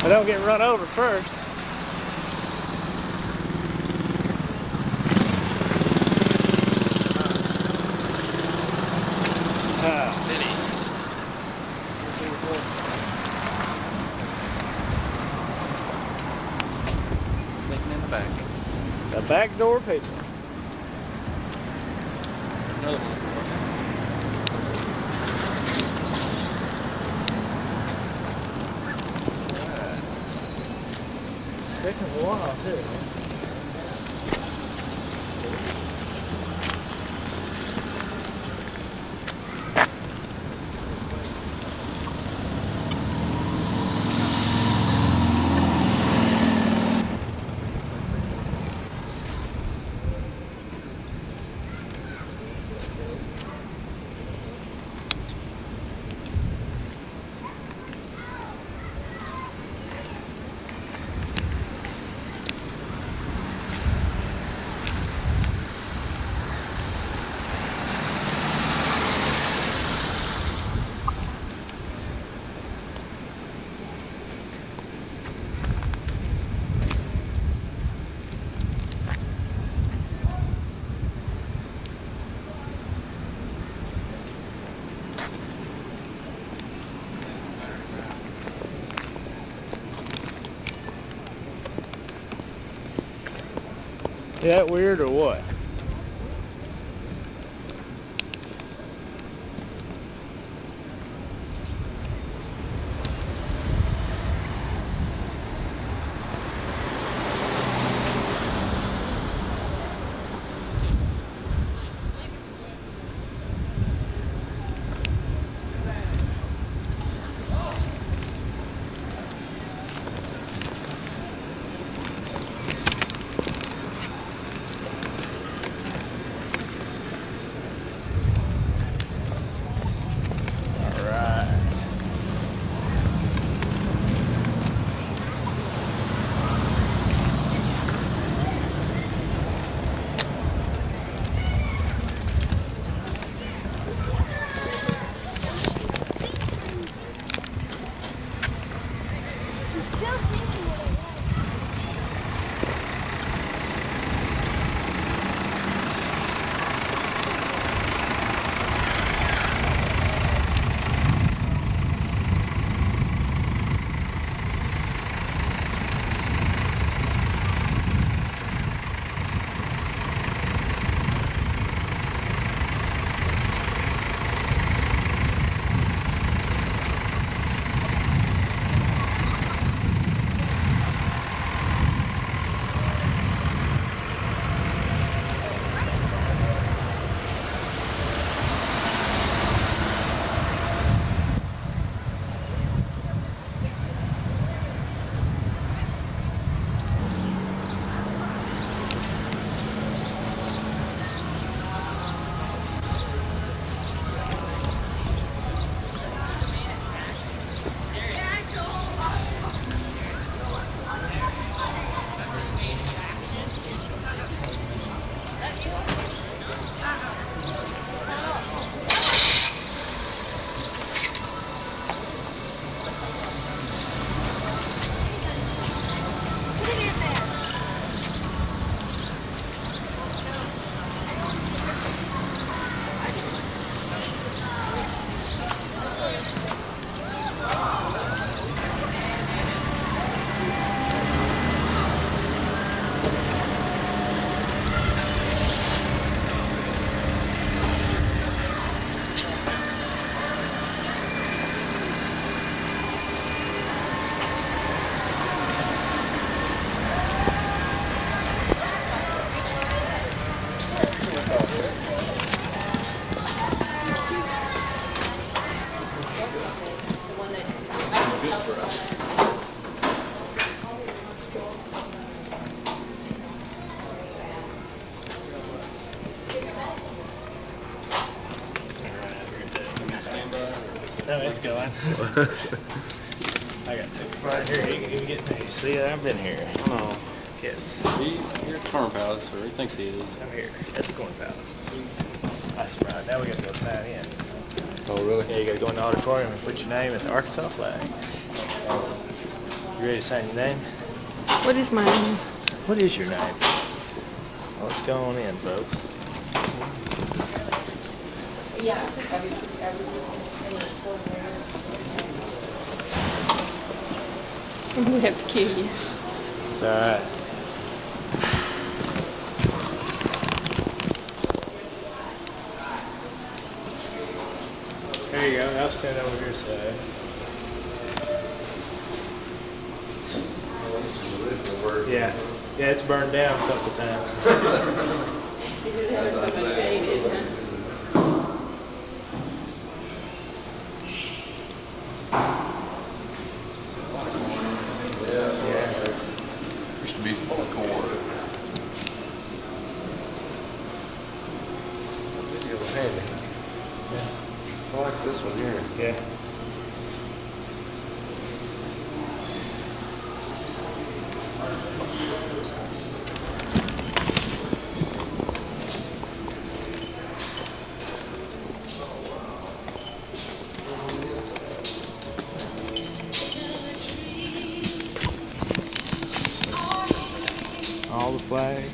don't get run over first. City. Sneaking in the back. The back door people. Another one. Taking a while too. Is that weird or what? No, it's going. I got two. Right here, you can get me. See, I've been here. No. Yes. He's here at the Corn Palace, or he thinks he is. I'm here at the Corn Palace. That's right. Now we got to go sign in. Oh, really? Yeah, you got to go in the auditorium and put your name at the Arkansas flag. You ready to sign your name? What is my name? What is your name? Well, let's go on in, folks. Yeah, I was just gonna say it's over there. I'm gonna have to kill you. It's alright. There you go. Now stand over your side. Yeah. Yeah, it's burned down a couple times. You did have somebody dated, huh? Yeah. Used to be full of corn. Handy. I like this one here. Yeah. All the flags.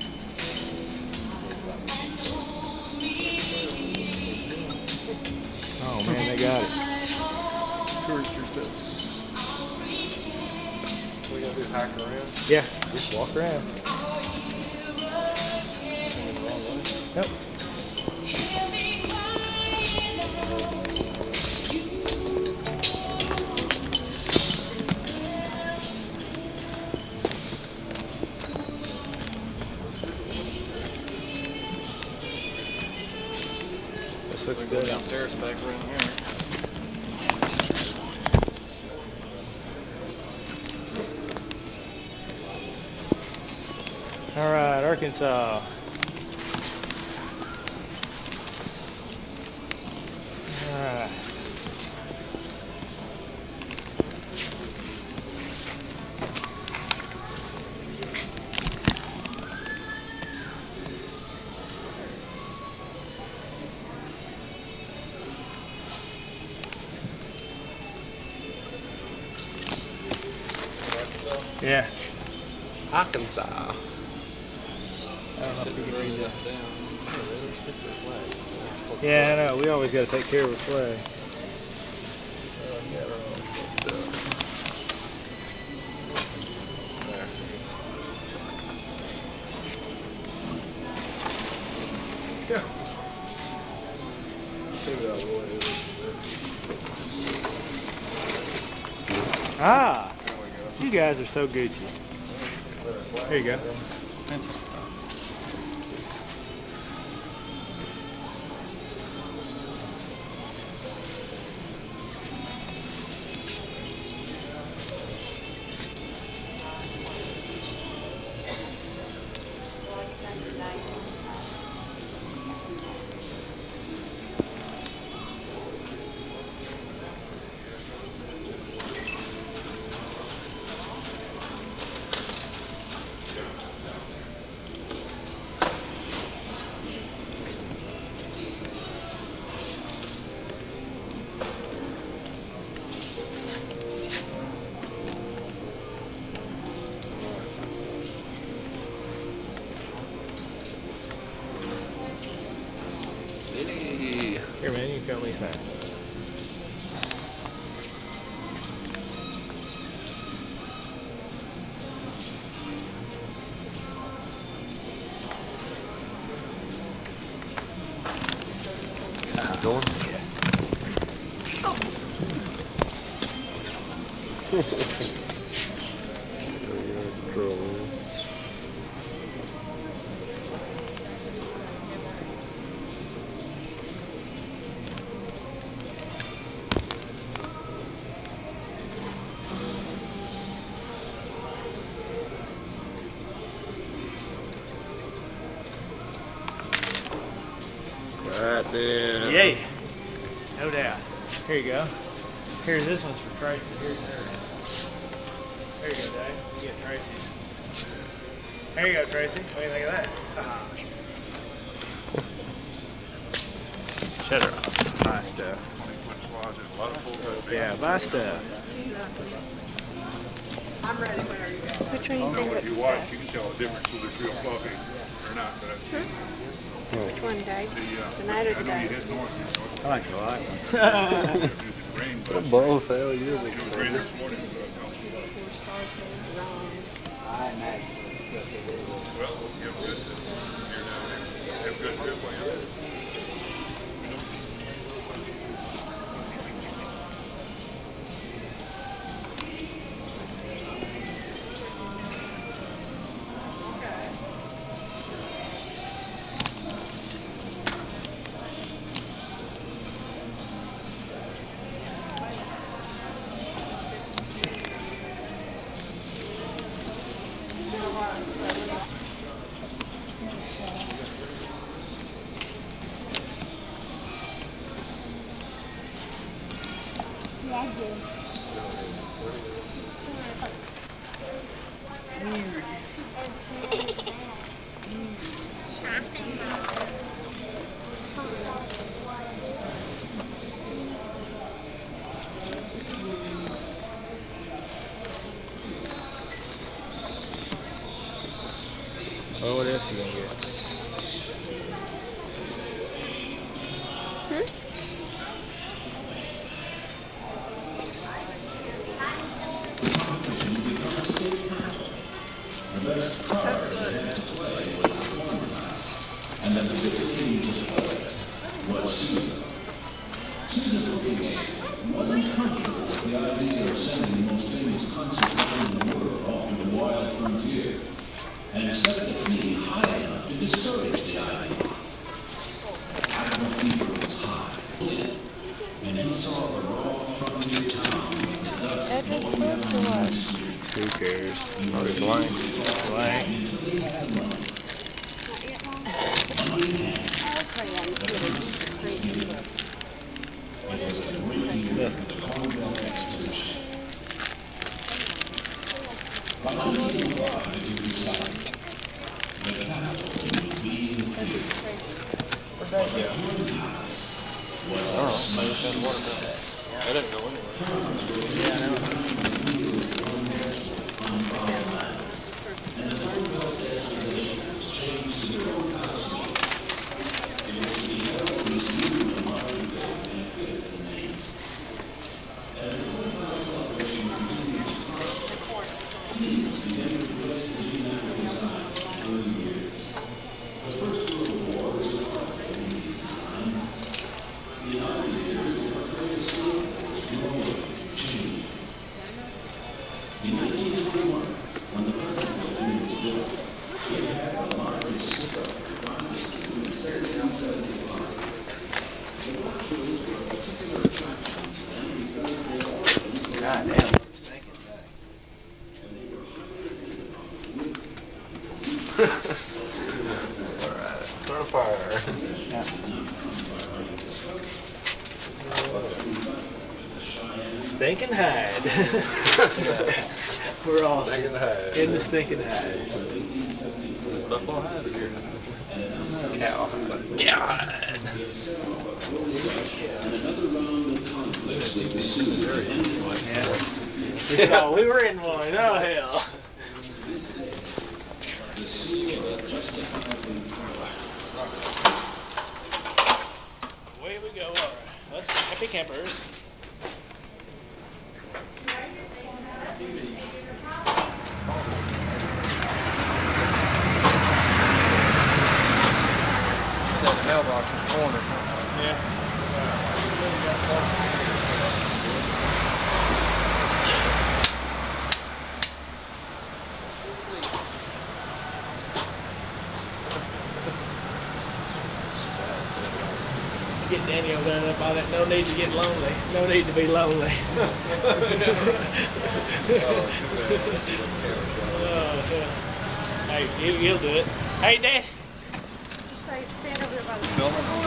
Oh man, they got it. We gotta do hack around. Yeah, just walk around. Nope. This looks Go good. downstairs, back around here. All right, Arkansas. All right. Yeah. Arkansas. I don't know if we can read that. Yeah, I know. We always got to take care of the flag. Yeah. Ah, you guys are so Gucci. There you go. Pencil. Hey. Here, man, you can help me sign. Going? Right then. Yay! No doubt. Here you go. Here's this one's for Tracy. Here's hers. There you go, Dave. You get Tracy's. There you go, Tracy. What do you think of that? Shut her off. Buy stuff. Yeah, buy stuff. I'm ready whenever you go. Which one do you If think you looks watch, best? you can tell the difference whether it's real fluffy or not. But Which one, Dave? The night or the I know you day? hit north. I like the light one. It rained, but Both, hell yeah. it was raining this morning. So it counts for what. I imagine. Well, you have good here down there. You have good trip land. Oh, what else you gonna get? And then the big city just was Susan. Susan's looking wasn't comfortable with the idea of sending the most famous concert band in the world off to the wild frontier, and set the fee high enough to discourage the idea. Animal fever was high, and he saw the raw frontier town with the dust blowing down the streets. Who cares? Probably blank. Blank. By 1905, it was decided the capital would be in the Where'd that go? I don't know. Maybe it's in the watermelon. I didn't go anywhere. Yeah, I know. God damn, it's stinking. Alright, start a fire. Stinking hide. We're all Stinking hide. in the stinking hide. Is this buffalo hide or deer hide? Cow. Yeah. Yeah. We were in one. Oh hell. Away we go. Us happy campers. That mailbox in the corner. Yeah. Get Daniel done up on it. No need to get lonely. No need to be lonely. Hey, you'll do it. Hey, Dan. Stand over there by the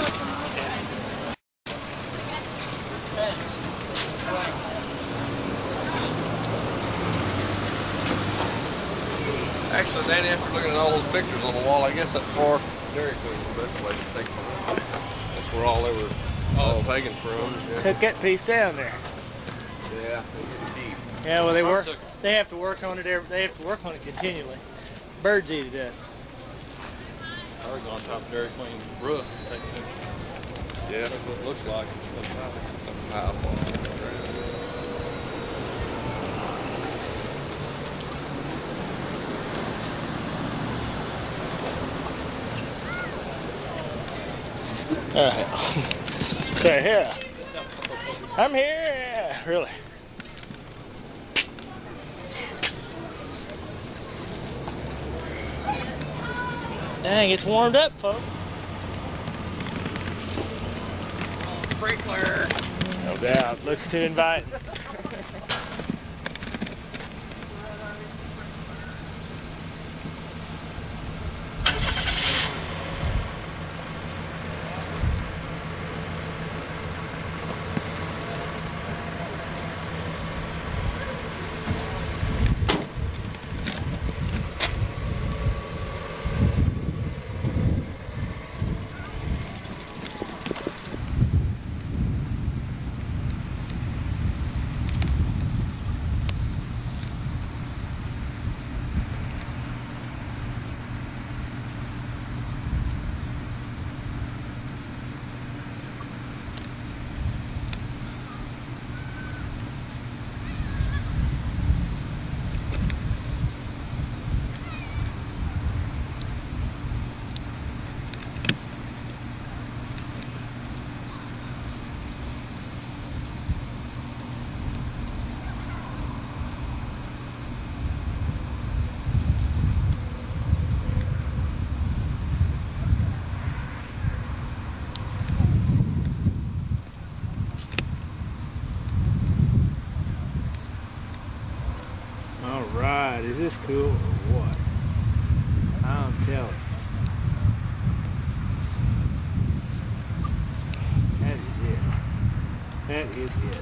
Actually, Danny, after looking at all those pictures on the wall, I guess that far Dairy Queen was the best place to take them. That's where all they were all taken from. Yeah, Took that piece down there. yeah, they get cheap. Yeah, well, they were. Took They have to work on it they have to work on it continually. Birds eat it up. I was on top of Dairy Queen roof. Yeah, that's what it looks like. It's a high wall. Oh hell. Say here. I'm here. Really. Dang, it's warmed up, folks. Sprinkler. No doubt. Looks too inviting. Alright, is this cool or what? I'm telling you. That is it. That is it.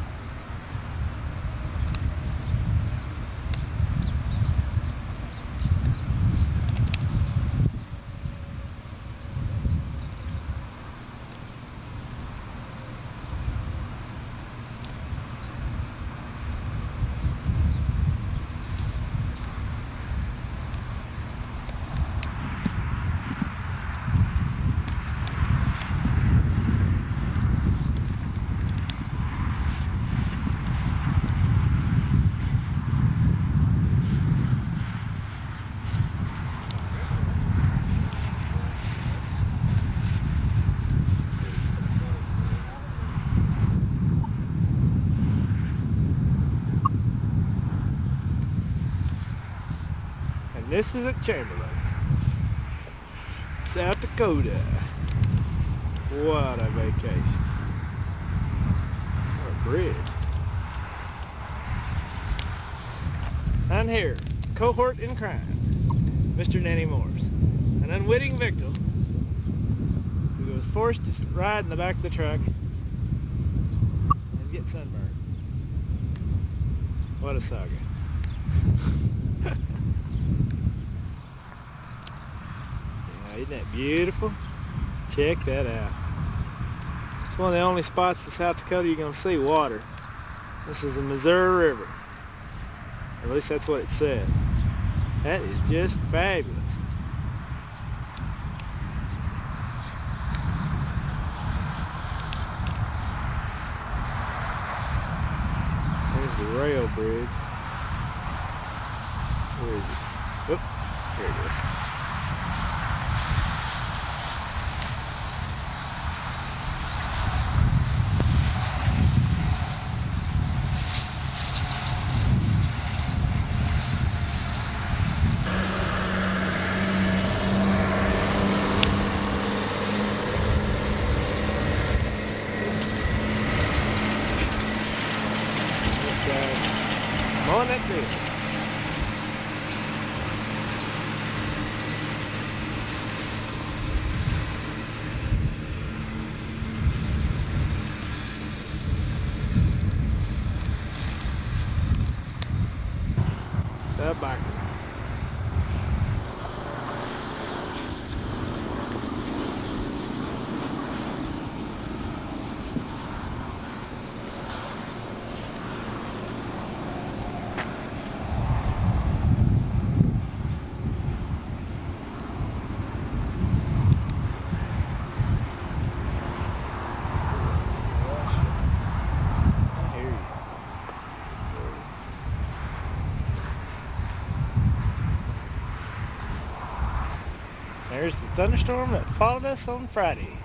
This is at Chamberlain, South Dakota. What a vacation. What a bridge. And here, cohort in crime, Mr. Nanny Morse, an unwitting victim who was forced to ride in the back of the truck and get sunburned. What a saga. Isn't that beautiful? Check that out. It's one of the only spots in South Dakota you're going to see water. This is the Missouri River. Or at least that's what it said. That is just fabulous. There's the rail bridge. Where is it? Oop, here it is. On that field. There's the thunderstorm that followed us on Friday.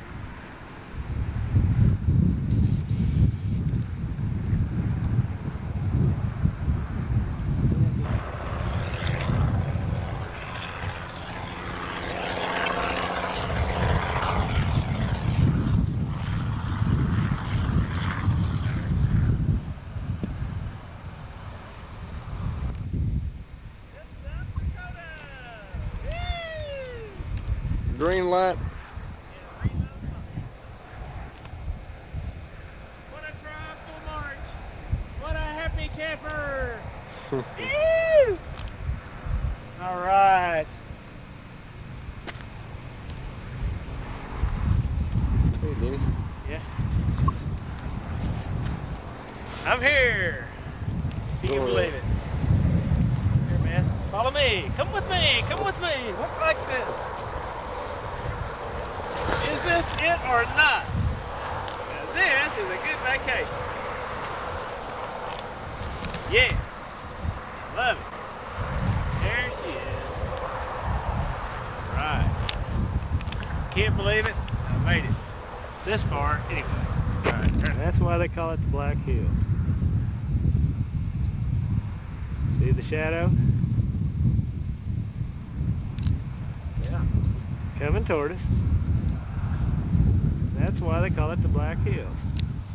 Green light. What a triumphal march! What a happy camper! All right. Hey, Denny. Yeah. I'm here. Can you believe it? Here, man. Follow me. Come with me. Come with me. Walk like this. Is this it or not? Now, this is a good vacation. Yes. Love it. There she is. Right. Can't believe it. I made it this far anyway. Right. That's why they call it the Black Hills. See the shadow? Yeah. Coming toward us. That's why they call it the Black Hills.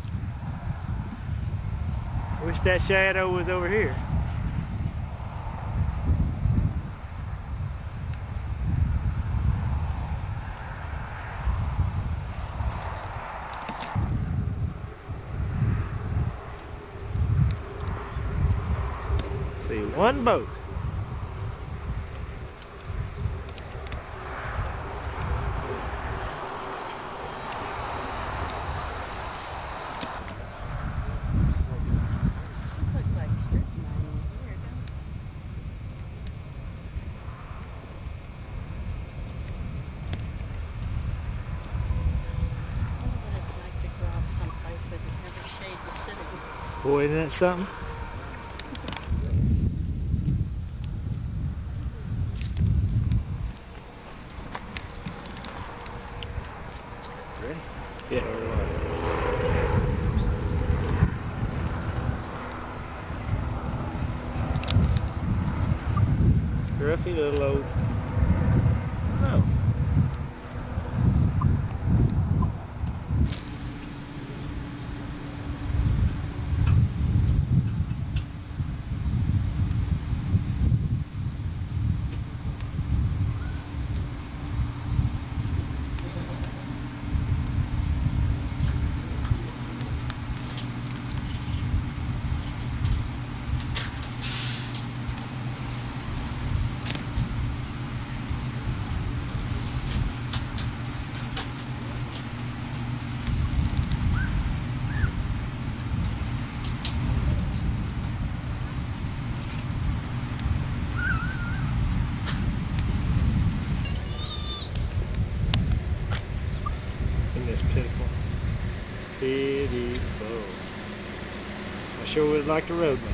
Wish that shadow was over here. See, one boat. This looks like strip mining here, don't it? I wonder what it's like to grow up someplace where there's never shade to sit in. Boy, isn't that something? Ready? Yeah. Scruffy little old. No. Isn't this pitiful? Pitiful. I sure would like to road man.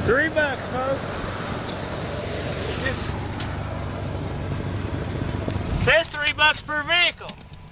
$3, folks. It just says $3 per vehicle.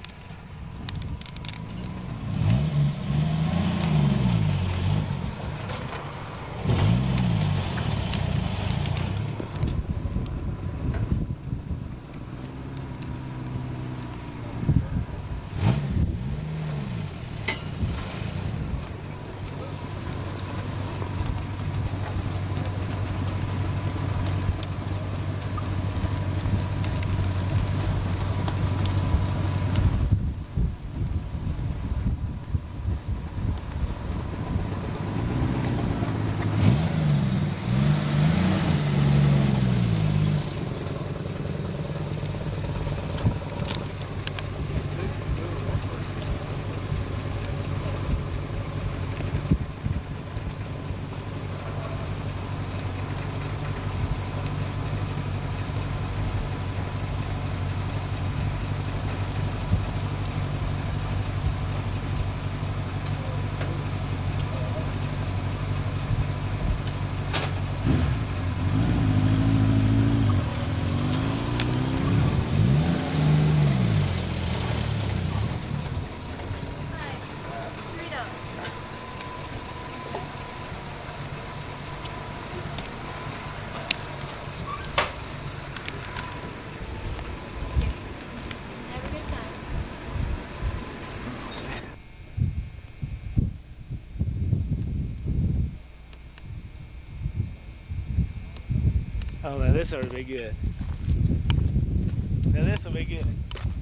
Oh, now this ought to be good. Now this will be good.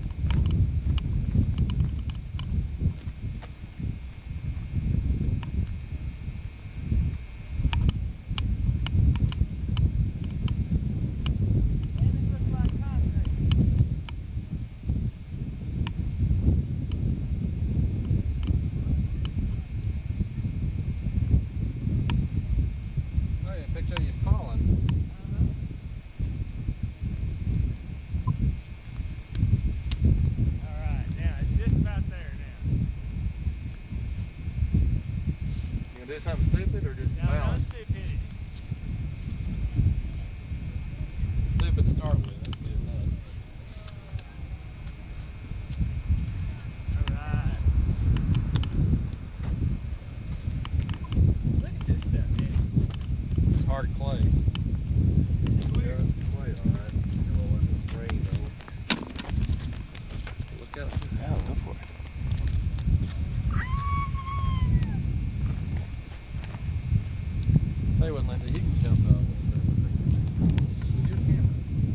Oh, yeah, picture of you falling. Do something stupid or just balance? Stupid to start with, that's good enough. Alright. Look at this stuff, man. It's hard clay. It's weird. Yeah, it's clay, alright. Well, it's rain though. Look out. Oh, go for it. They wouldn't let you can jump out with your camera.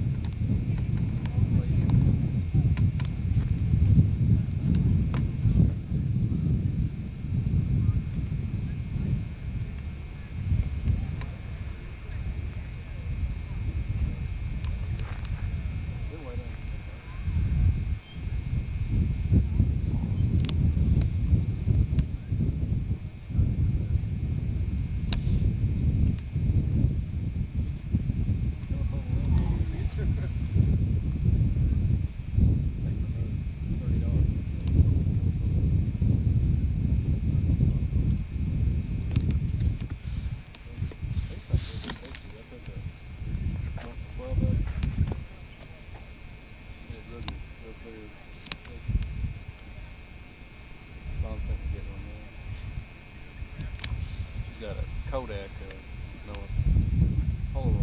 Got a Kodak, no, Polaroid.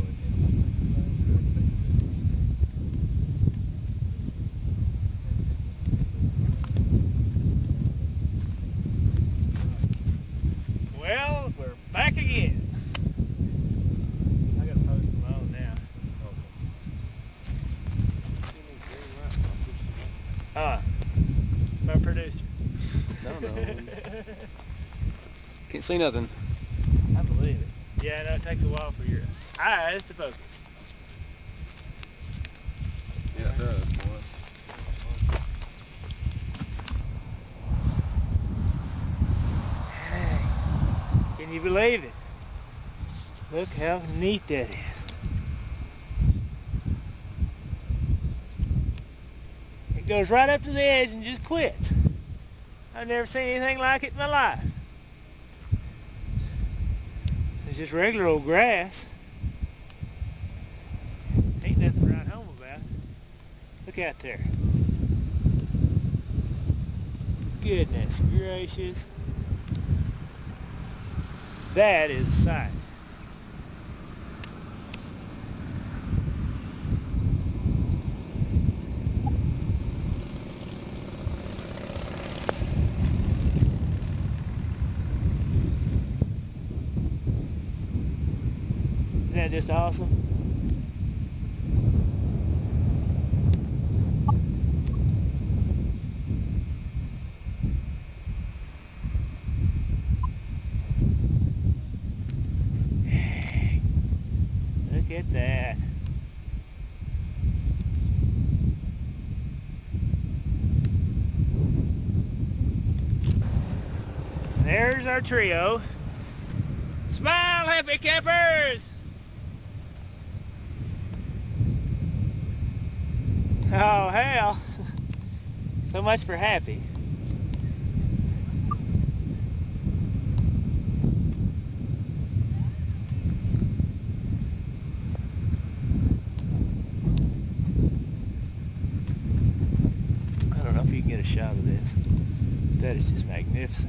Well, we're back again. I gotta post them on now. My producer. No. Can't see nothing. I believe it. Yeah, I know it takes a while for your eyes to focus. Yeah, it does, boy. Hey, can you believe it? Look how neat that is. It goes right up to the edge and just quits. I've never seen anything like it in my life. It's just regular old grass. Ain't nothing to write home about. Look out there. Goodness gracious. That is a sight. Isn't that just awesome? Look at that. There's our trio. Smile, happy campers! Oh, hell. So much for happy. I don't know if you can get a shot of this, but that is just magnificent.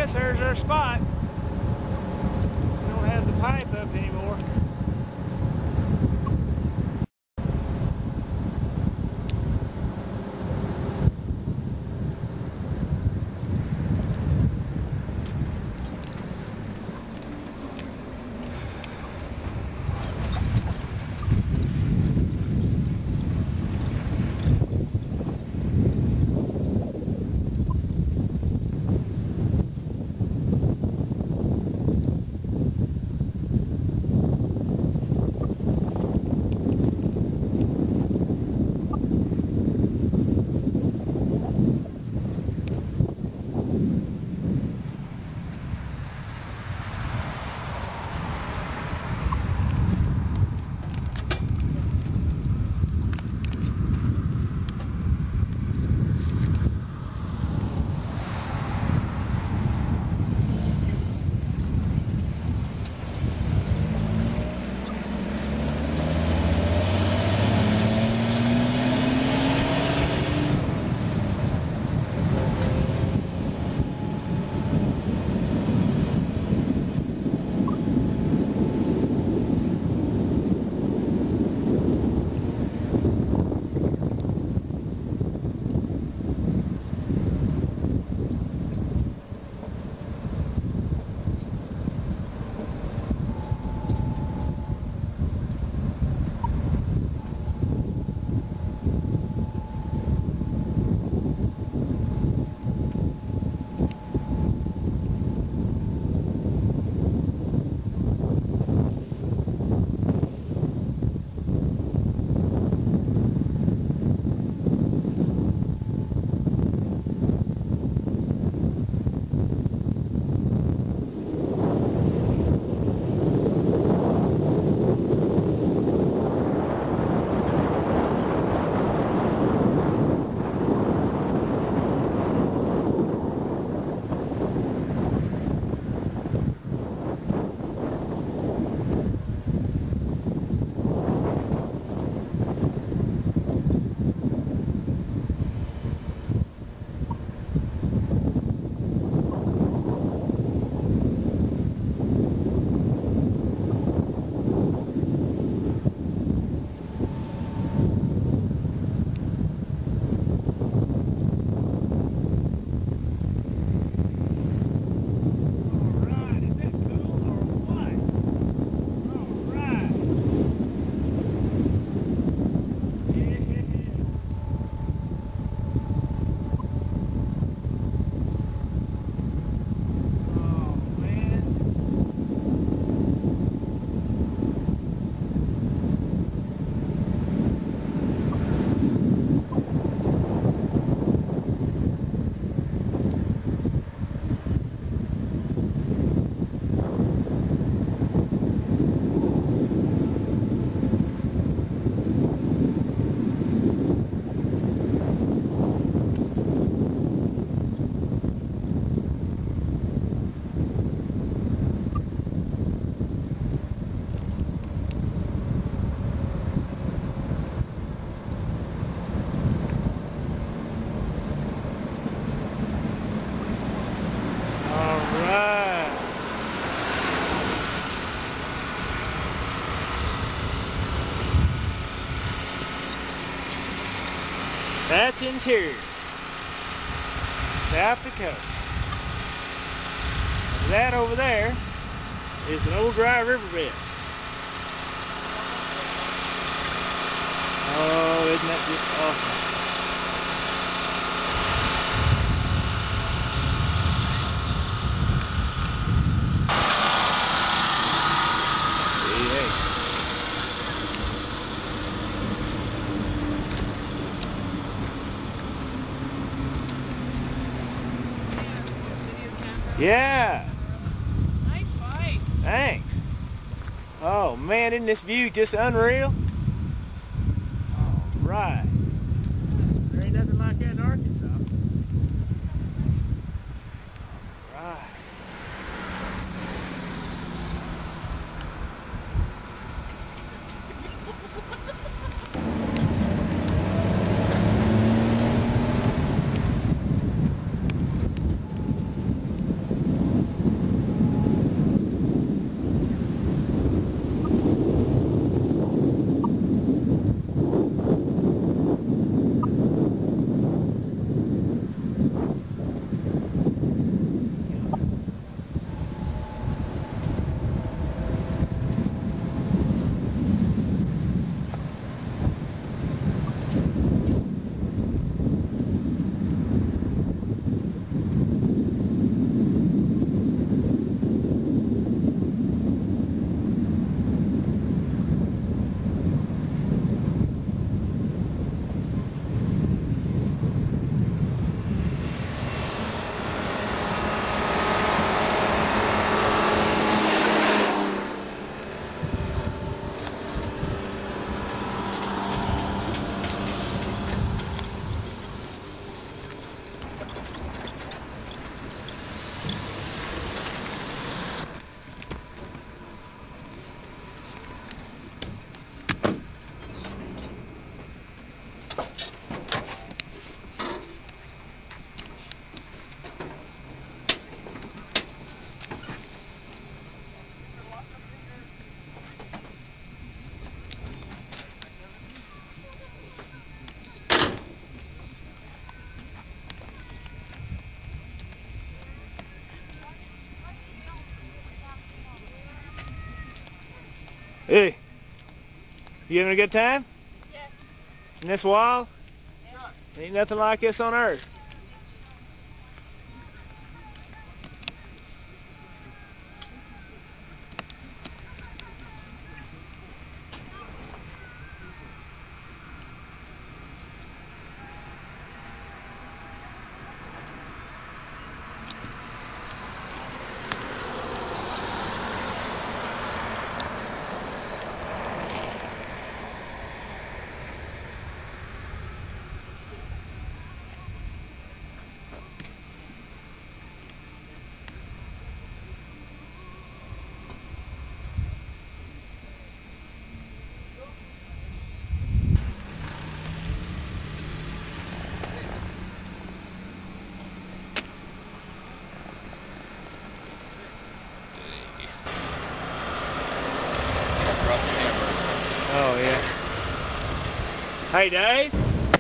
guess there's our spot. We don't have the pipe up anymore. That's Interior, South Dakota. And that over there is an old dry riverbed. Oh, isn't that just awesome? Yeah. Nice bike. Thanks. Oh man, isn't this view just unreal? All right. There ain't nothing like that in Arkansas. All right. Hey, you having a good time? Yeah. In this wild? Ain't nothing like this on earth. Drop the camera or something. Oh yeah. Hey Dave.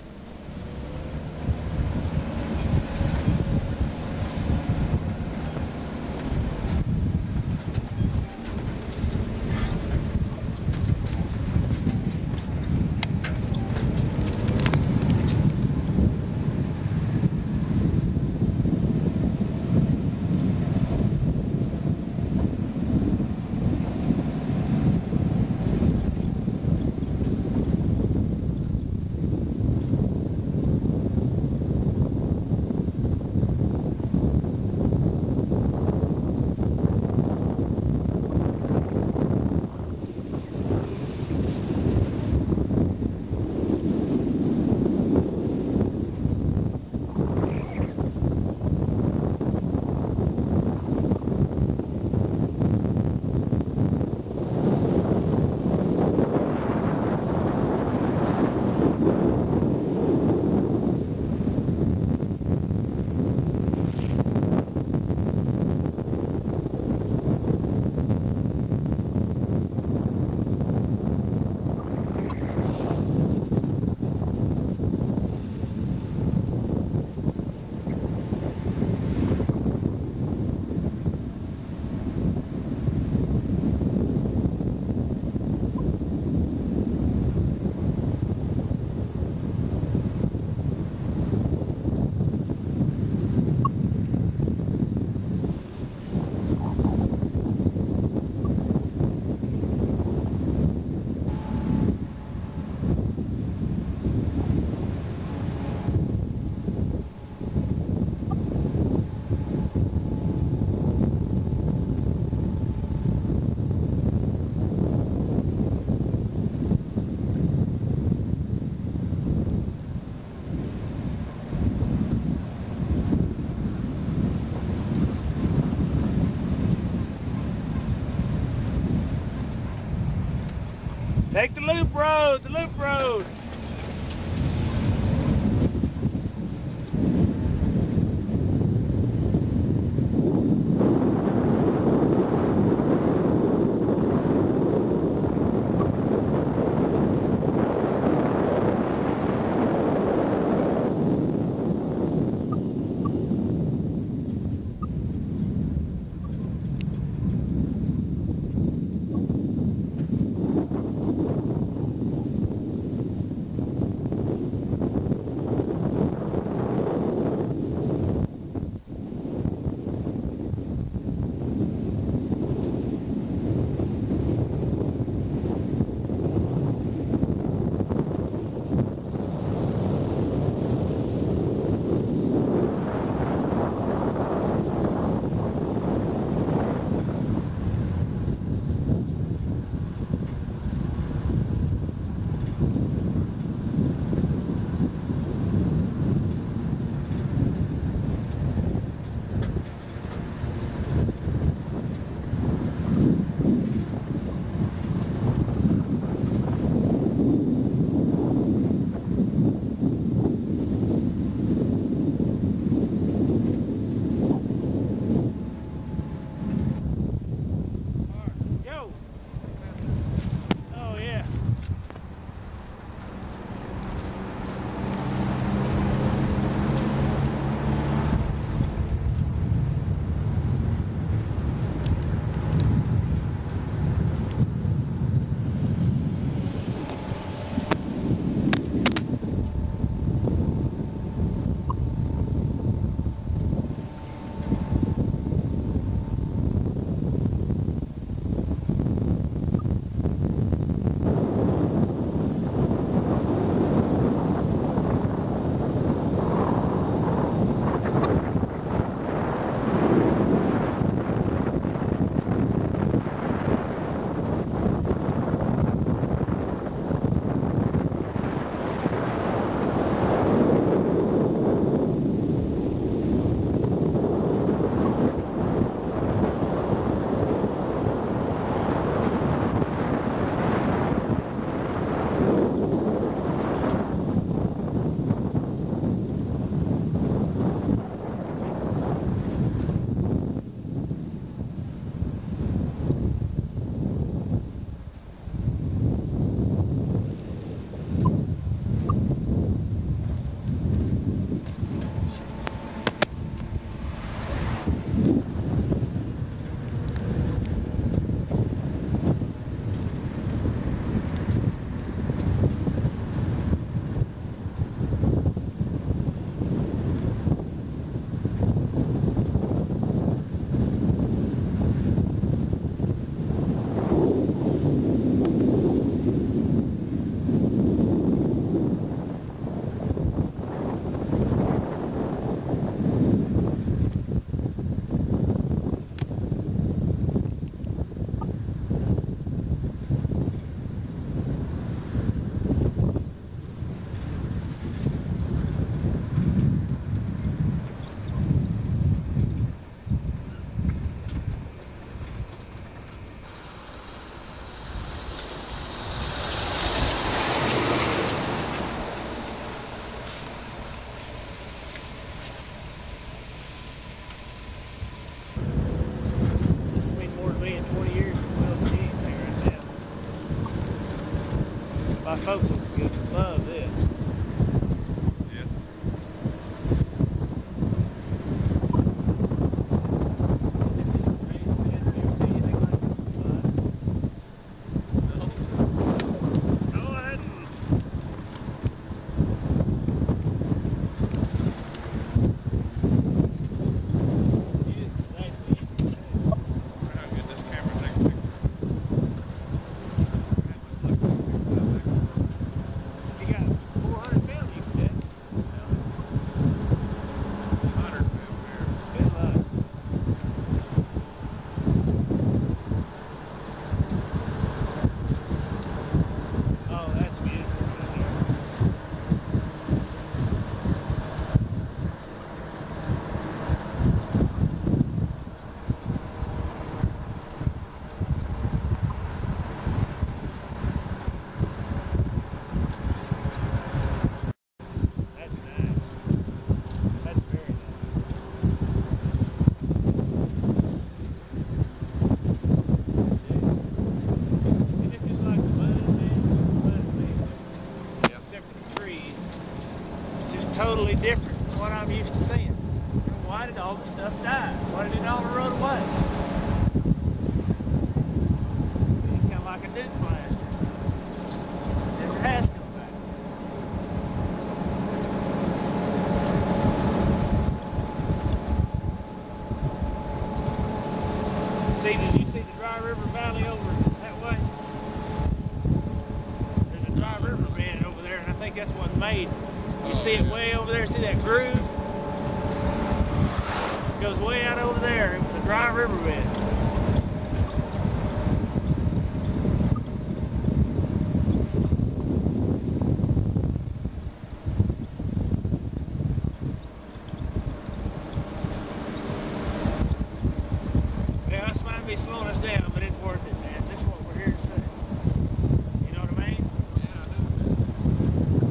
Take the loop road, the loop road. folks would love this. Yeah. This is crazy, man. Have you ever seen anything like this in your life? No, I hadn't. How good this camera takes pictures. If you got 400 film, you can get. 100 film here. Good luck. Oh, that's beautiful right there. That's nice. That's very nice. And it's just like the bud, man. Bud thing. Yeah. Except for the trees. It's just totally different from what I'm used to seeing. And why did all the stuff die? Why did it all run away? It's kind of like a nuke blast or something. Never has come back. See, did you see the Dry River Valley over that way? There's a Dry River bed over there, and I think that's what made. You see it way over there? See that groove? It goes way out over there. It was a dry river bed. Yeah, this might be slowing us down, but it's worth it, man. This is what we're here to see. You know what I mean? Yeah, I do.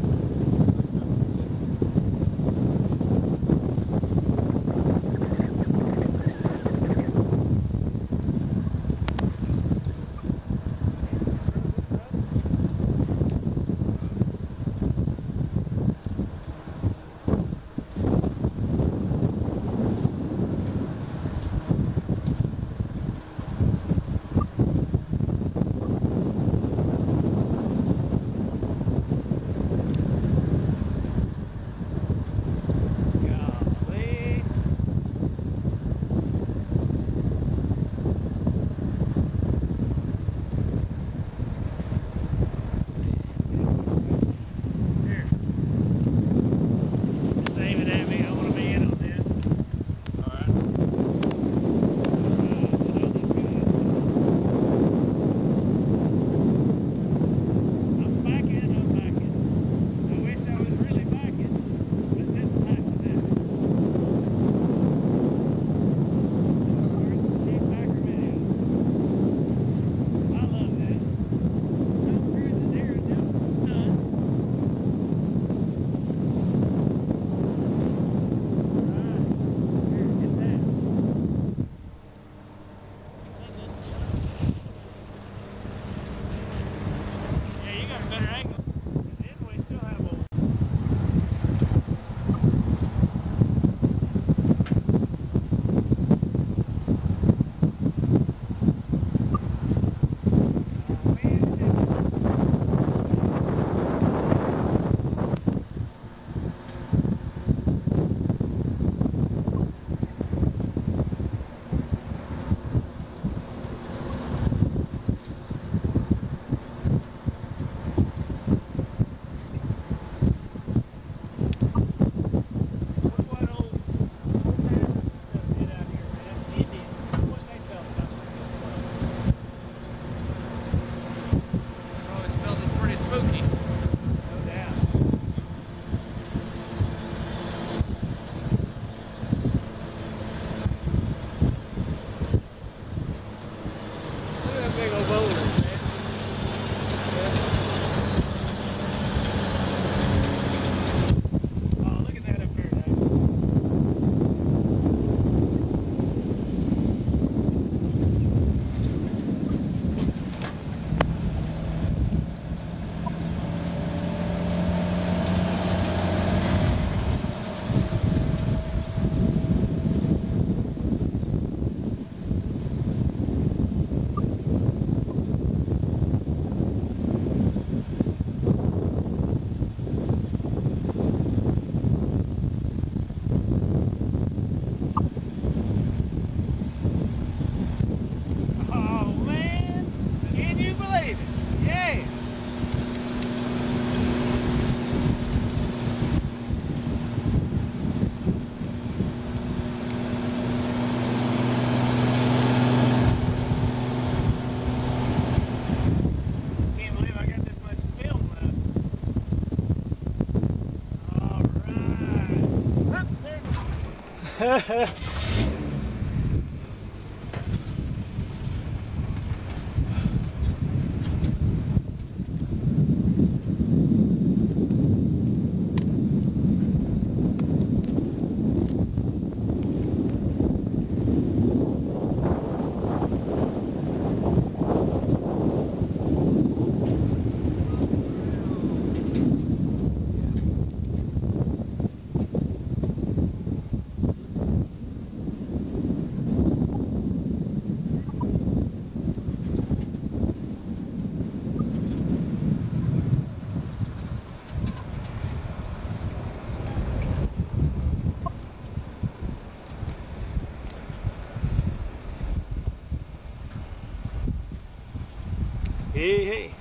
Hey, hey.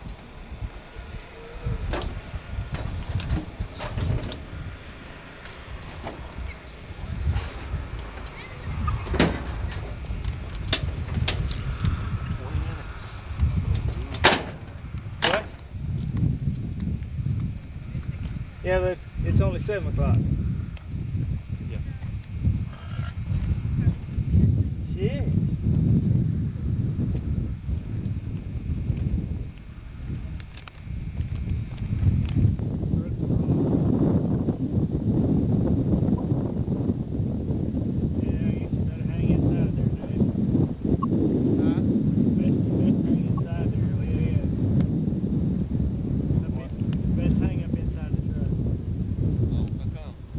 What? Yeah, but it's only 7 o'clock. Yeah. Shit. Oh, how come?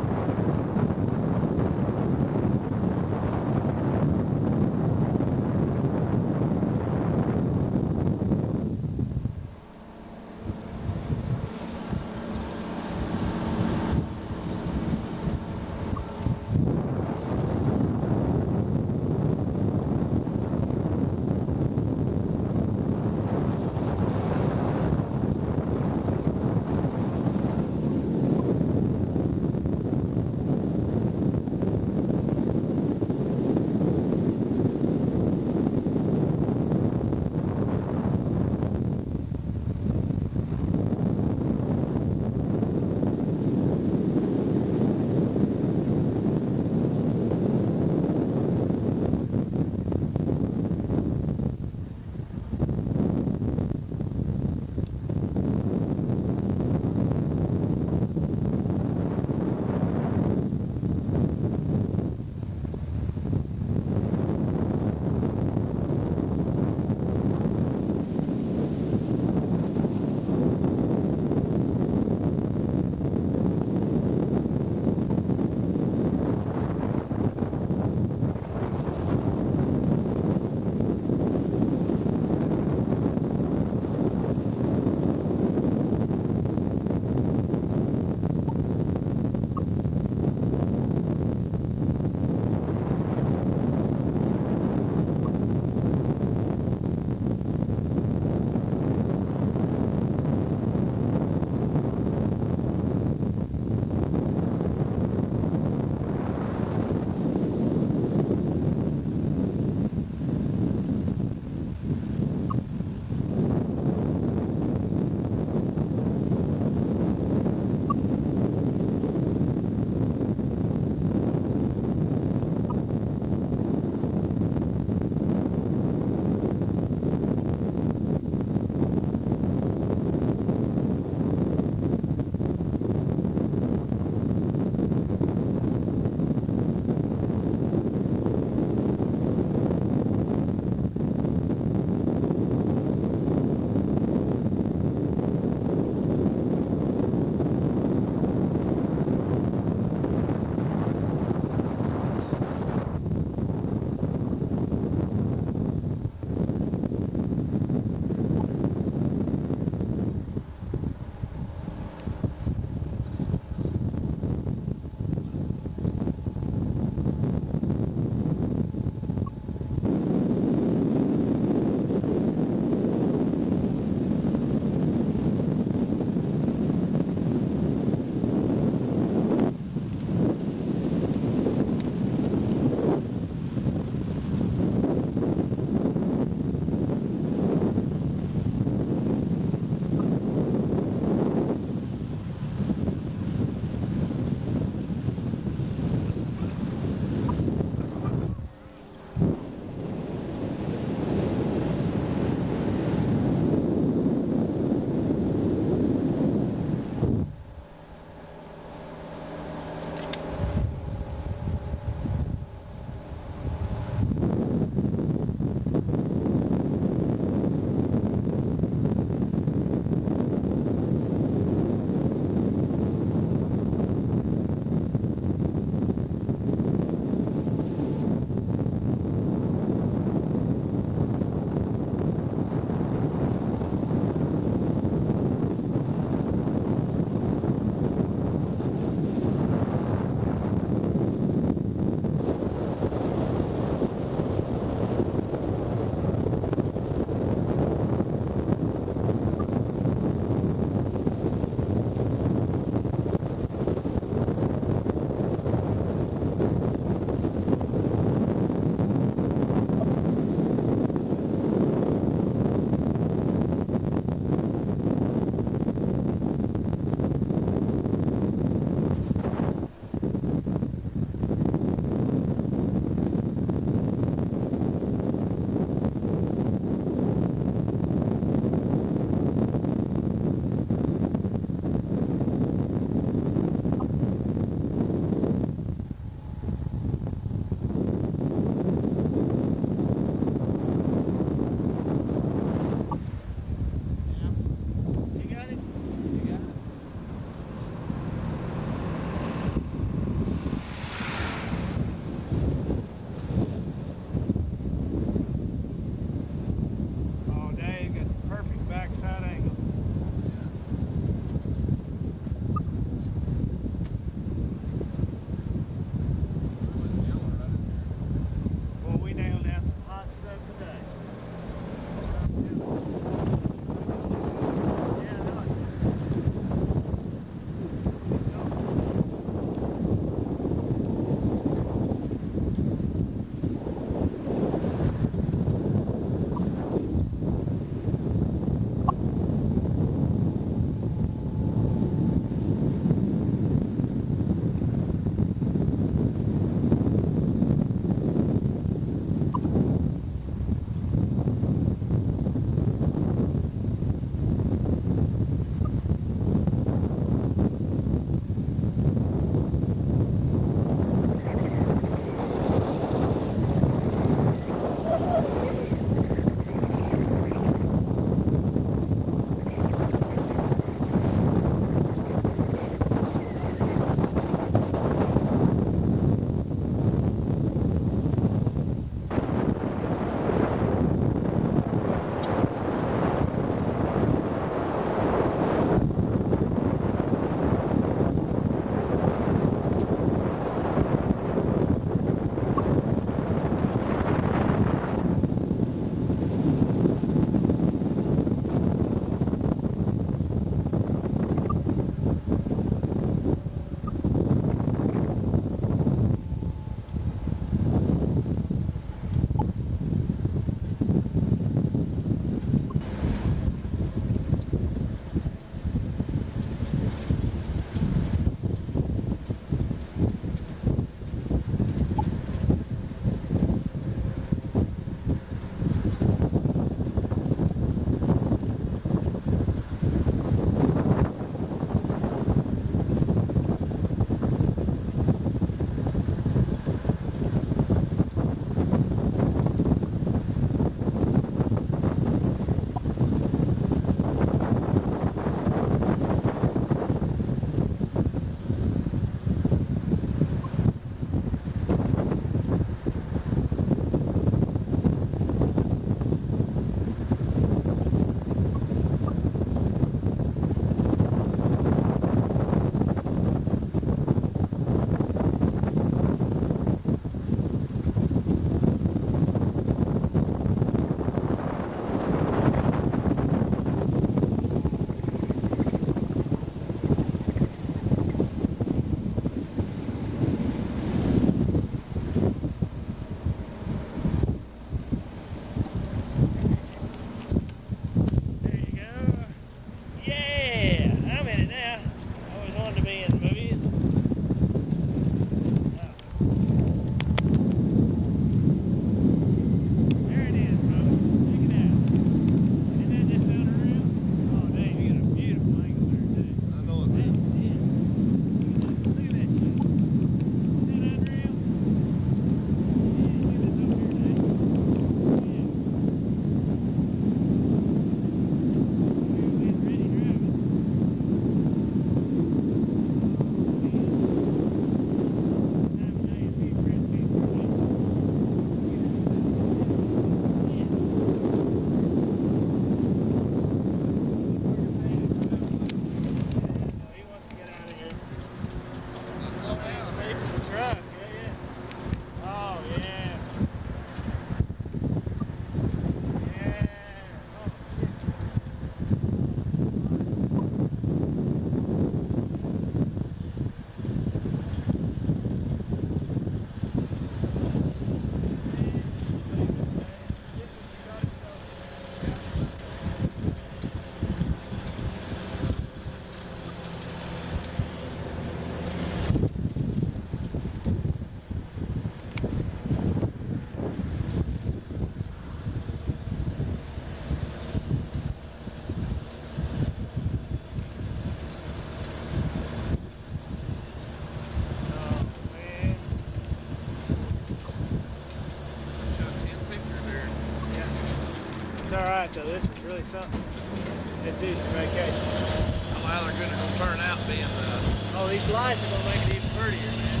right though. This is really something. This is your vacation. How they're gonna turn out being Oh, these lights are gonna make it even prettier, man.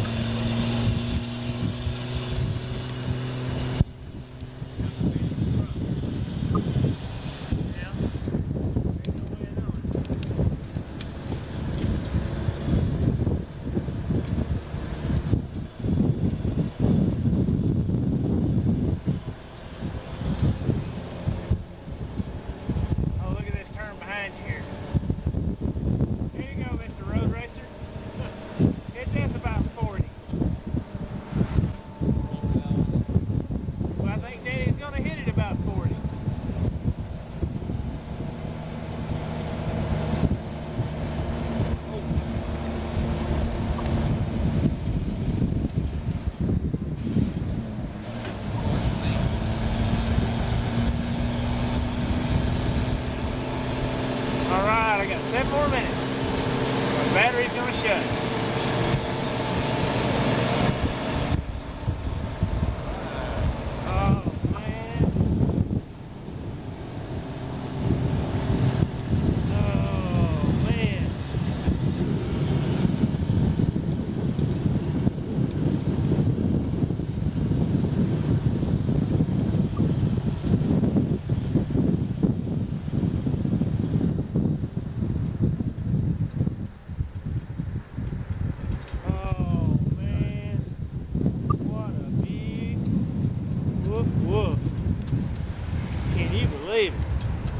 Oh, look at this turn behind you here. Here you go, Mr. Road Racer. Hit this about 40. Well, I think Daddy's gonna hit it about 40. Alright, I got 7 more minutes. My battery's gonna shut. Oh man. Oh man. Oh man. What a view. Woof woof. Can you believe it?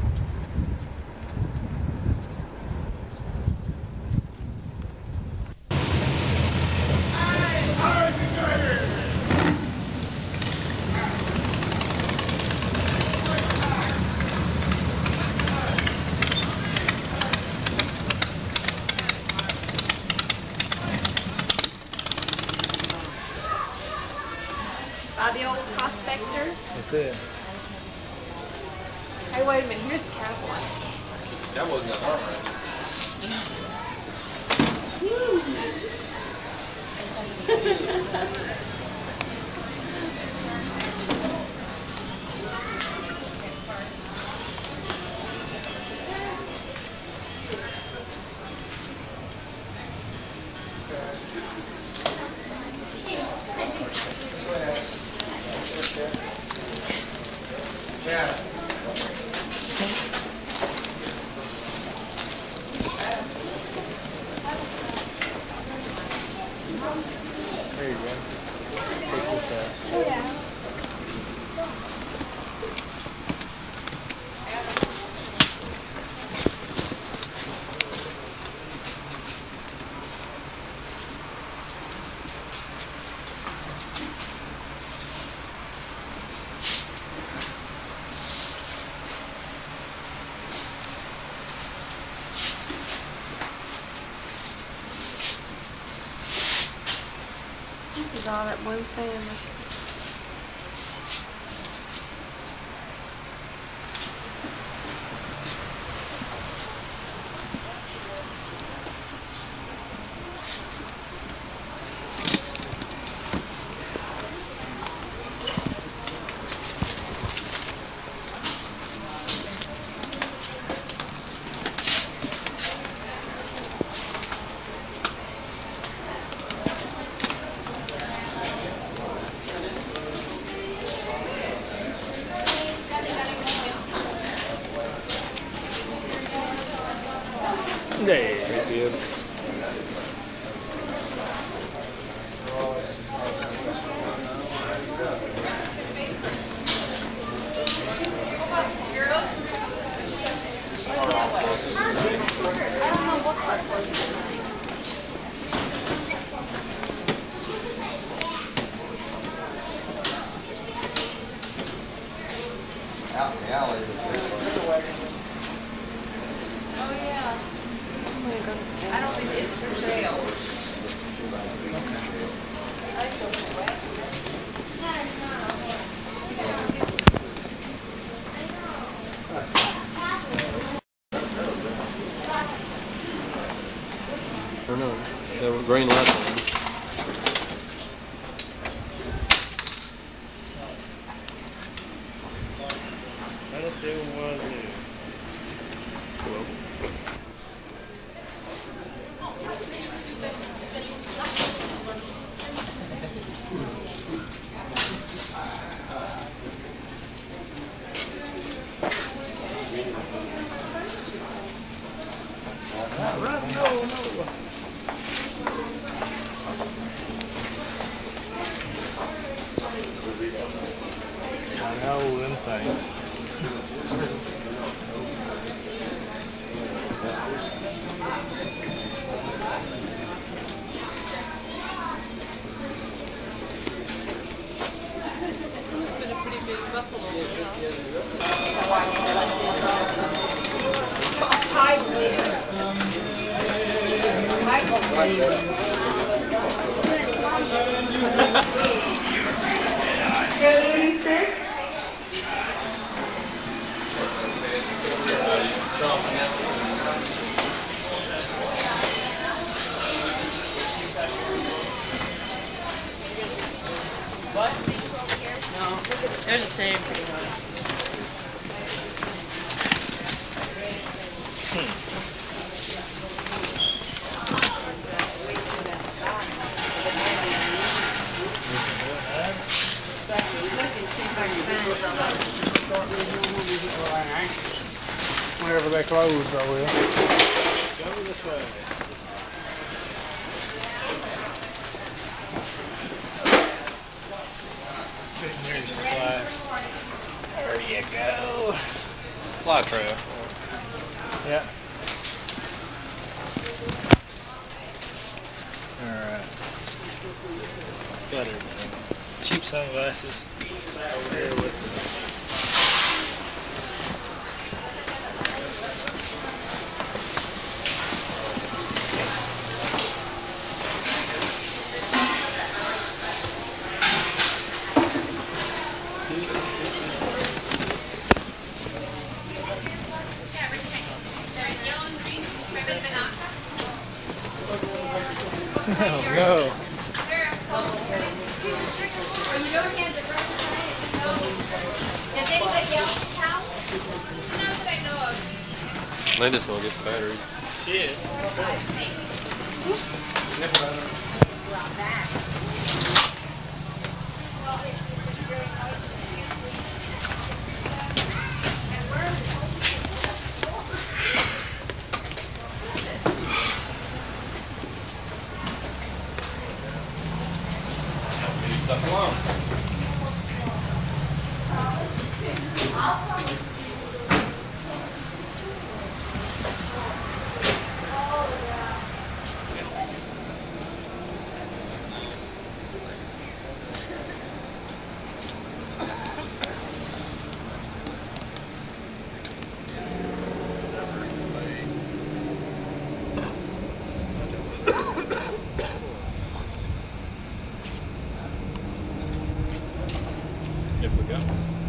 By the old prospector. That's it. Hey, wait a minute. Here's the cowboy. that wasn't an arm wrestle. There you go. Take this out. This is all that one family. There you go. Out in the alley. Oh, yeah. I don't think it's for sale. I don't know. There were green lights on. Battlefield was Not run, no, no. I know them things. Been a pretty big buffalo. What? No, they're the same pretty much. Whenever they close, I will. Go this way. Fitting your supplies. There you go. Fly trap. Yeah. Alright. Got everything. Cheap sunglasses. Over here with it. Oh no. Does anybody else's house? Not that I know of. Linda's gonna get some batteries. She is. Stuff alone. If we go.